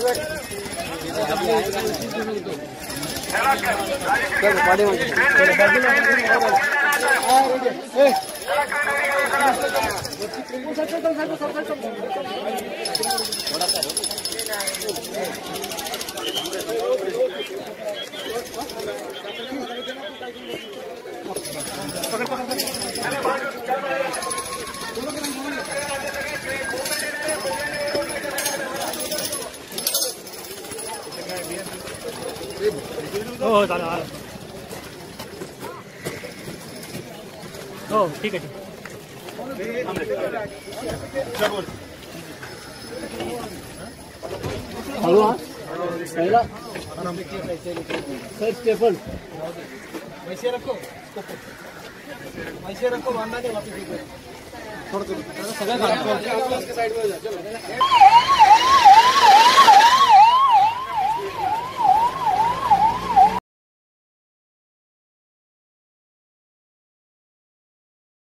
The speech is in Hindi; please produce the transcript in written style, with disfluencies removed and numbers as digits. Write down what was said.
हो चालेल हो ठीक आहे हॅलो पहिला सर स्टेफन वैसे रखो बांधा नहीं वापस थोड़ा सगळं साइड में